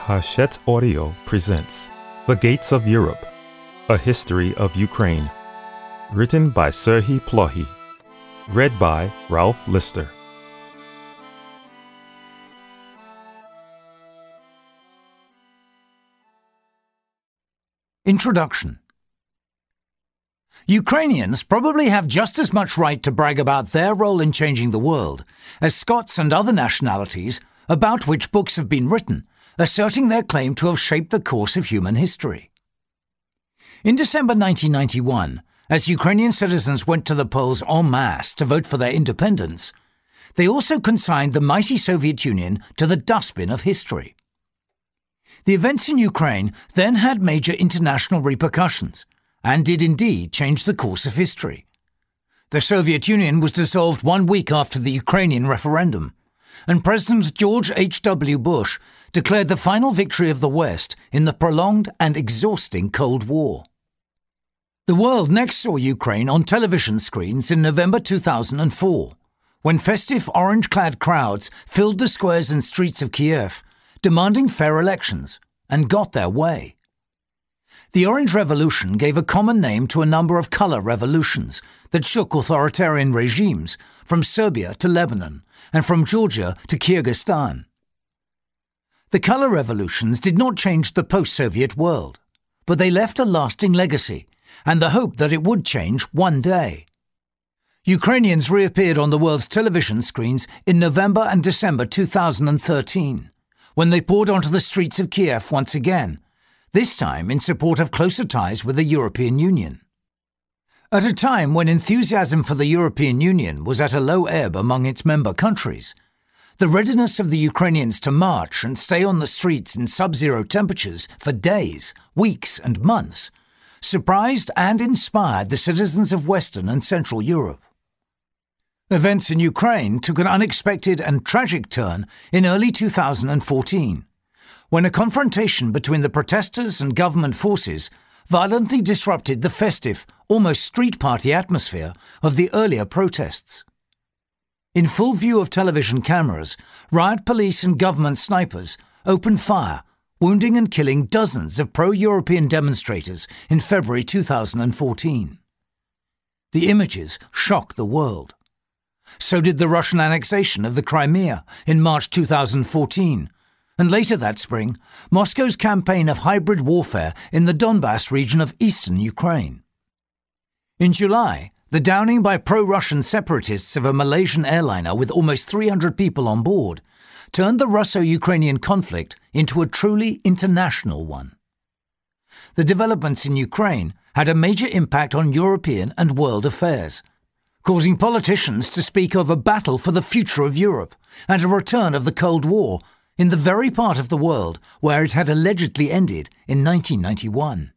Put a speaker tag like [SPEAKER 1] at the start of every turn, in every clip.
[SPEAKER 1] Hachette Audio presents The Gates of Europe, A History of Ukraine, written by Serhii Plokhy, read by Ralph Lister.
[SPEAKER 2] Introduction. Ukrainians probably have just as much right to brag about their role in changing the world as Scots and other nationalities about which books have been written, asserting their claim to have shaped the course of human history. In December 1991, as Ukrainian citizens went to the polls en masse to vote for their independence, they also consigned the mighty Soviet Union to the dustbin of history. The events in Ukraine then had major international repercussions, and did indeed change the course of history. The Soviet Union was dissolved 1 week after the Ukrainian referendum, and President George H.W. Bush declared the final victory of the West in the prolonged and exhausting Cold War. The world next saw Ukraine on television screens in November 2004, when festive orange-clad crowds filled the squares and streets of Kiev, demanding fair elections, and got their way. The Orange Revolution gave a common name to a number of colour revolutions that shook authoritarian regimes from Serbia to Lebanon and from Georgia to Kyrgyzstan. The colour revolutions did not change the post-Soviet world, but they left a lasting legacy and the hope that it would change one day. Ukrainians reappeared on the world's television screens in November and December 2013, when they poured onto the streets of Kiev once again, this time in support of closer ties with the European Union. At a time when enthusiasm for the European Union was at a low ebb among its member countries, the readiness of the Ukrainians to march and stay on the streets in sub-zero temperatures for days, weeks and months surprised and inspired the citizens of Western and Central Europe. Events in Ukraine took an unexpected and tragic turn in early 2014, when a confrontation between the protesters and government forces violently disrupted the festive, almost street party atmosphere of the earlier protests. In full view of television cameras, riot police and government snipers opened fire, wounding and killing dozens of pro-European demonstrators in February 2014. The images shocked the world. So did the Russian annexation of the Crimea in March 2014, and later that spring, Moscow's campaign of hybrid warfare in the Donbass region of eastern Ukraine. In July, the downing by pro-Russian separatists of a Malaysian airliner with almost 300 people on board turned the Russo-Ukrainian conflict into a truly international one. The developments in Ukraine had a major impact on European and world affairs, causing politicians to speak of a battle for the future of Europe and a return of the Cold War in the very part of the world where it had allegedly ended in 1991.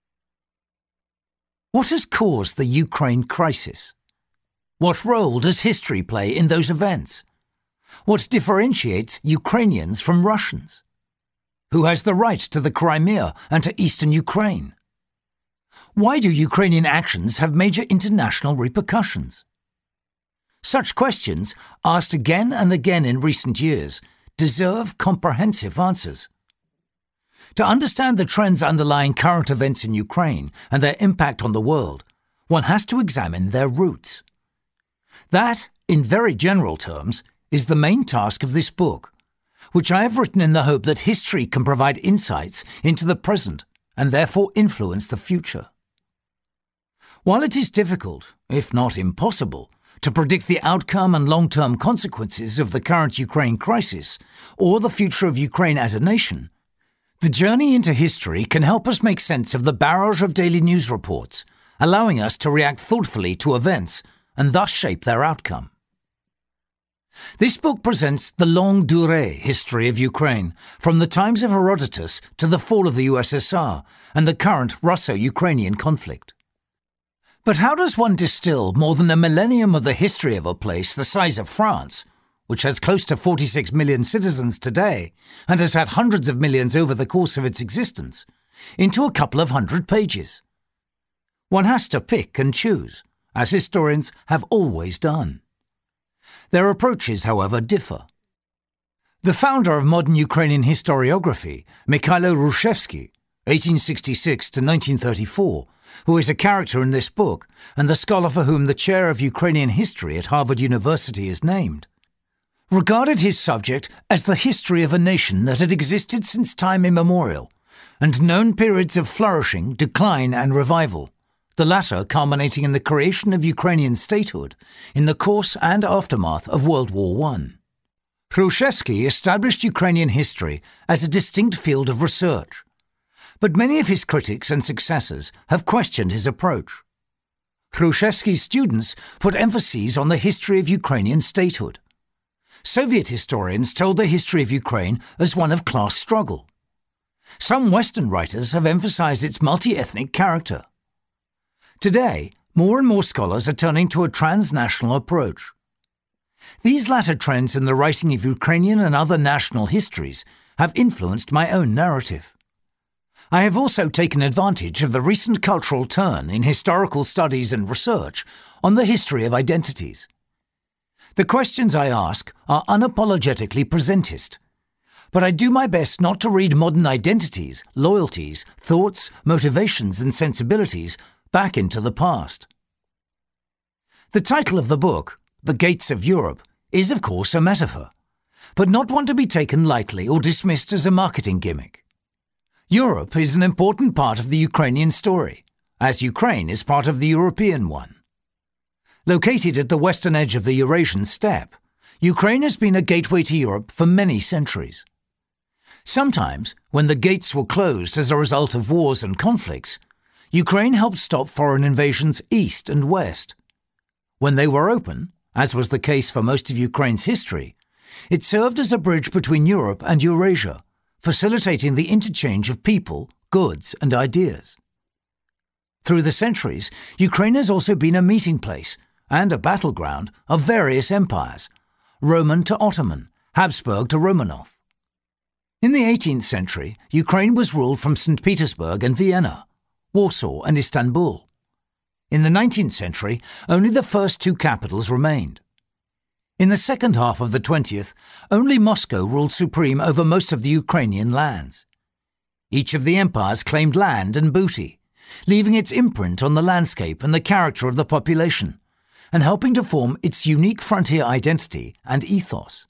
[SPEAKER 2] What has caused the Ukraine crisis? What role does history play in those events? What differentiates Ukrainians from Russians? Who has the right to the Crimea and to eastern Ukraine? Why do Ukrainian actions have major international repercussions? Such questions, asked again and again in recent years, deserve comprehensive answers. To understand the trends underlying current events in Ukraine and their impact on the world, one has to examine their roots. That, in very general terms, is the main task of this book, which I have written in the hope that history can provide insights into the present and therefore influence the future. While it is difficult, if not impossible, to predict the outcome and long-term consequences of the current Ukraine crisis or the future of Ukraine as a nation, the journey into history can help us make sense of the barrage of daily news reports, allowing us to react thoughtfully to events and thus shape their outcome. This book presents the longue durée history of Ukraine, from the times of Herodotus to the fall of the USSR and the current Russo-Ukrainian conflict. But how does one distill more than a millennium of the history of a place the size of France, which has close to 46 million citizens today and has had hundreds of millions over the course of its existence, into a couple of hundred pages? One has to pick and choose, as historians have always done. Their approaches, however, differ. The founder of modern Ukrainian historiography, Mikhailo Hrushevsky, 1866 to 1934, who is a character in this book and the scholar for whom the chair of Ukrainian history at Harvard University is named, regarded his subject as the history of a nation that had existed since time immemorial and known periods of flourishing, decline and revival, the latter culminating in the creation of Ukrainian statehood in the course and aftermath of World War I. Hrushevsky established Ukrainian history as a distinct field of research, but many of his critics and successors have questioned his approach. Hrushevsky's students put emphases on the history of Ukrainian statehood. Soviet historians told the history of Ukraine as one of class struggle. Some Western writers have emphasized its multi-ethnic character. Today, more and more scholars are turning to a transnational approach. These latter trends in the writing of Ukrainian and other national histories have influenced my own narrative. I have also taken advantage of the recent cultural turn in historical studies and research on the history of identities. The questions I ask are unapologetically presentist, but I do my best not to read modern identities, loyalties, thoughts, motivations and sensibilities back into the past. The title of the book, The Gates of Europe, is of course a metaphor, but not one to be taken lightly or dismissed as a marketing gimmick. Europe is an important part of the Ukrainian story, as Ukraine is part of the European one. Located at the western edge of the Eurasian steppe, Ukraine has been a gateway to Europe for many centuries. Sometimes, when the gates were closed as a result of wars and conflicts, Ukraine helped stop foreign invasions east and west. When they were open, as was the case for most of Ukraine's history, it served as a bridge between Europe and Eurasia, facilitating the interchange of people, goods and ideas. Through the centuries, Ukraine has also been a meeting place and a battleground of various empires, Roman to Ottoman, Habsburg to Romanov. In the 18th century, Ukraine was ruled from St. Petersburg and Vienna, Warsaw and Istanbul. In the 19th century, only the first two capitals remained. In the second half of the 20th, only Moscow ruled supreme over most of the Ukrainian lands. Each of the empires claimed land and booty, leaving its imprint on the landscape and the character of the population, and helping to form its unique frontier identity and ethos.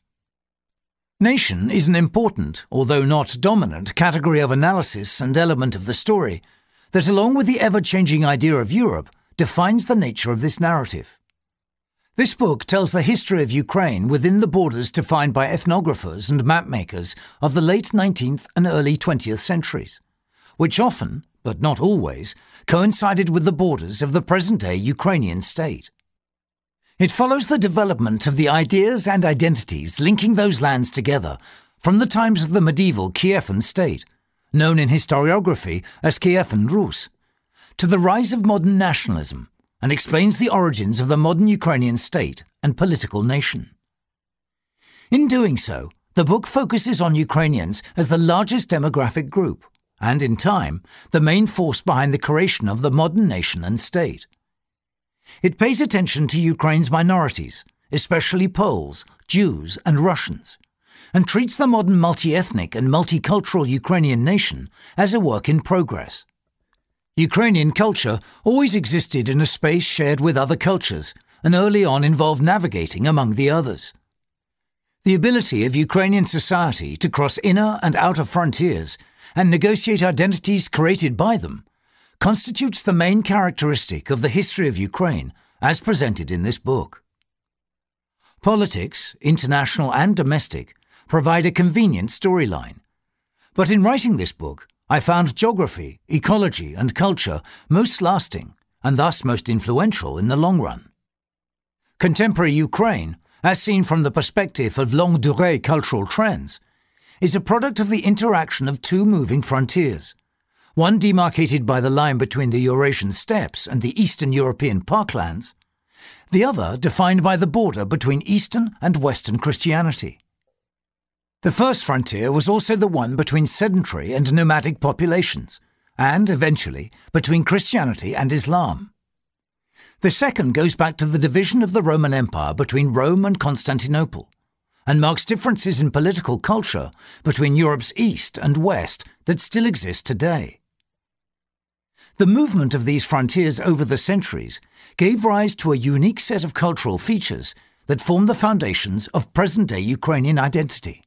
[SPEAKER 2] Nation is an important, although not dominant, category of analysis and element of the story that, along with the ever-changing idea of Europe, defines the nature of this narrative. This book tells the history of Ukraine within the borders defined by ethnographers and mapmakers of the late 19th and early 20th centuries, which often, but not always, coincided with the borders of the present-day Ukrainian state. It follows the development of the ideas and identities linking those lands together from the times of the medieval Kievan state, known in historiography as Kievan Rus, to the rise of modern nationalism, and explains the origins of the modern Ukrainian state and political nation. In doing so, the book focuses on Ukrainians as the largest demographic group, and in time, the main force behind the creation of the modern nation and state. It pays attention to Ukraine's minorities, especially Poles, Jews and Russians, and treats the modern multi-ethnic and multicultural Ukrainian nation as a work in progress. Ukrainian culture always existed in a space shared with other cultures, and early on involved navigating among the others. The ability of Ukrainian society to cross inner and outer frontiers and negotiate identities created by them constitutes the main characteristic of the history of Ukraine as presented in this book. Politics, international and domestic, provide a convenient storyline. But in writing this book, I found geography, ecology and culture most lasting and thus most influential in the long run. Contemporary Ukraine, as seen from the perspective of longue durée cultural trends, is a product of the interaction of two moving frontiers, one demarcated by the line between the Eurasian steppes and the Eastern European parklands, the other defined by the border between Eastern and Western Christianity. The first frontier was also the one between sedentary and nomadic populations, and, eventually, between Christianity and Islam. The second goes back to the division of the Roman Empire between Rome and Constantinople, and marks differences in political culture between Europe's East and West that still exist today. The movement of these frontiers over the centuries gave rise to a unique set of cultural features that form the foundations of present-day Ukrainian identity.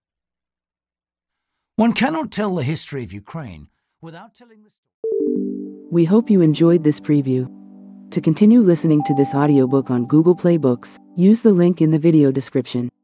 [SPEAKER 2] One cannot tell the history of Ukraine without telling the story.
[SPEAKER 3] We hope you enjoyed this preview. To continue listening to this audiobook on Google Play Books, use the link in the video description.